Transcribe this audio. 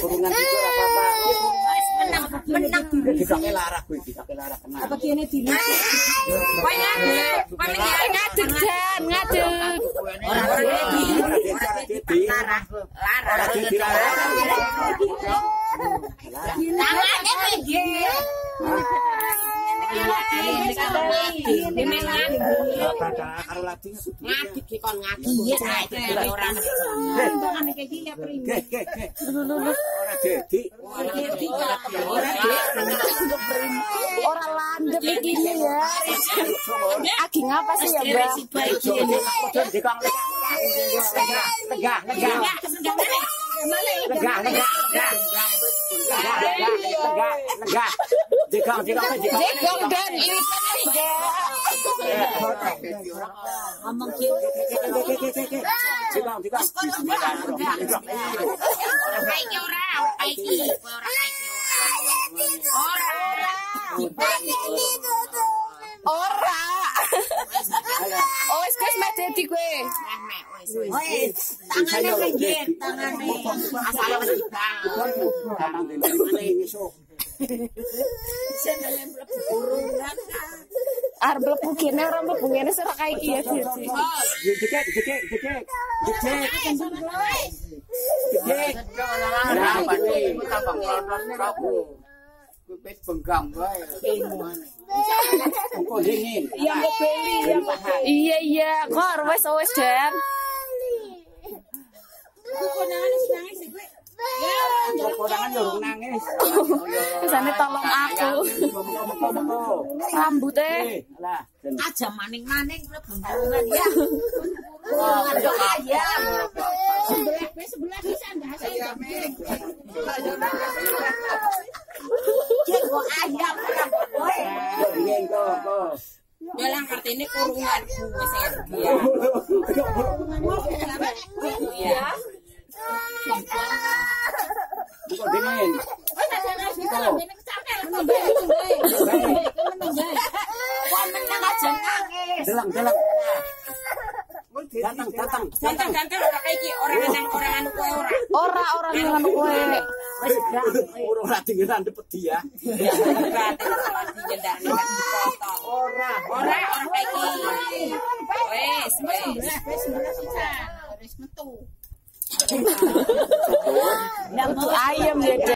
kurungan itu apa-apa. Menang. Dikake larak kuwi, dikake larak kena. Apa kene dina? Kowe ngadeg jan, ngadeg. Ora dadi. Larak. Tangane iki. Karo lagi Ngadik ki kon ngadik. Ora. Tangane kayak gini ya pring. ora dadi. Ora landep iki ya. Aki ngapa sih ya, Mbak? Jekong dan ini Ngomong kieu. ora. Oh, wis medeti kowe. Tangane pinggir, tangane. Asale wis arep mlebu kene ora mlebu ngene ora kae iki ya. Iya, kor wis Dan. Kesane tolong aku. Rambutnya Aja maning-maning buntungan ya. Ayam. Sebelah bisa ndak saya. Kok ayam kowe. Dalam kartine kurungan wis ya. Bukan dingin. Delang. Datang Orang iki orang anu kowe ora. Orang anu kowe. wis ora tinggalan depet dia. Ora iki. Wis Wis metu. ayam ya.